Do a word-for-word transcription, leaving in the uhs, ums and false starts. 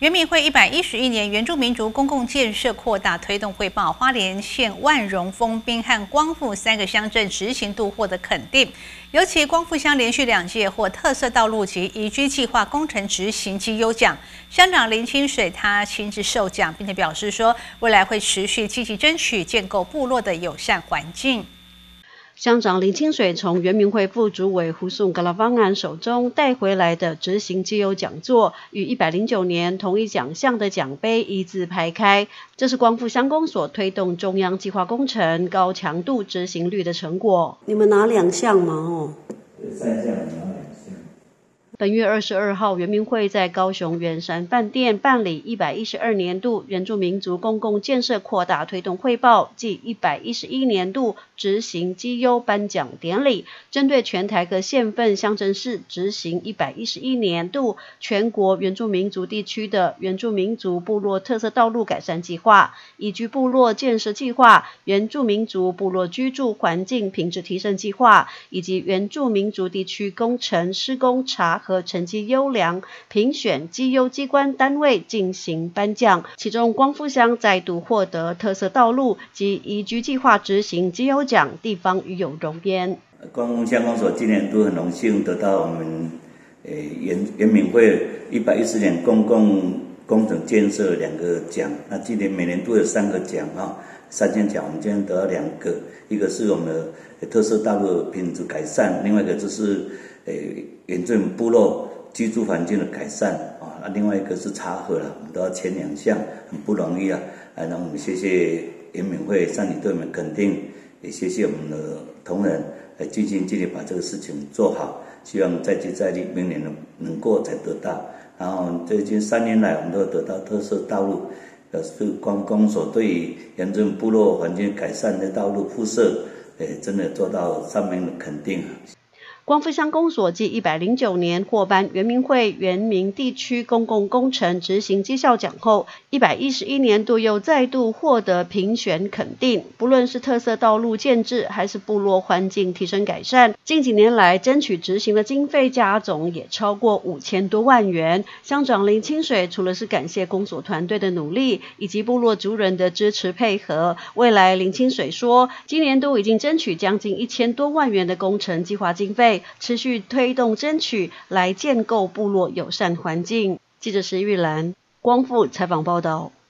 原民会一百一十一年原住民族公共建设扩大推动汇报，花莲县万荣、丰滨和光复三个乡镇执行度获得肯定，尤其光复乡连续两届获特色道路及宜居计划工程执行绩优奖。乡长林清水他亲自授奖，并且表示说，未来会持续积极争取建构部落的友善环境。 乡长林清水从原民会副主委胡颂格拉方案手中带回来的执行绩优讲座，与一百零九年同一奖项的奖杯一字排开。这是光复乡公所推动中央计划工程高强度执行率的成果。 你们拿两项嘛？哦， 三项拿两项。 本月二十二号，原民会在高雄圆山饭店办理一百一十二年度原住民族公共建设扩大推动汇报暨一百一十一年度执行绩优颁奖典礼，针对全台各县份乡镇市执行一百一十一年度全国原住民族地区的原住民族部落特色道路改善计划、宜居部落建设计划、原住民族部落居住环境品质提升计划，以及原住民族地区工程施工查核成绩优良，评选绩优机关单位进行颁奖。其中光复乡再度获得特色道路及宜居计划执行绩优奖，地方与有荣焉。 光复乡公所今年都很荣幸得到我们呃原原民会一百一十年公共工程建设两个奖。那今年每年都有三个奖啊，三项奖我们今天得到两个，一个是我们的特色道路品质改善，另外一个就是呃原住民部落居住环境的改善啊，另外一个是查核了，我们都要签两项，很不容易啊。啊，那我们谢谢原民会上里对我们肯定，也谢谢我们的同仁来尽心尽力把这个事情做好，希望再接再厉，明年能能够才得到。然后最近三年来，我们都得到特色道路，呃，是光公所对于原住民部落环境改善的道路铺设，诶，真的做到上面的肯定。 光复乡公所继一百零九年获颁原民会原民地区公共工程执行绩效奖后，一百一十一年度又再度获得评选肯定。不论是特色道路建制还是部落环境提升改善，近几年来争取执行的经费加总也超过五千多万元。乡长林清水除了是感谢公所团队的努力以及部落族人的支持配合，未来林清水说，今年都已经争取将近一千多万元的工程计划经费，持续推动争取来建构部落友善环境。记者石玉兰，光复采访报道。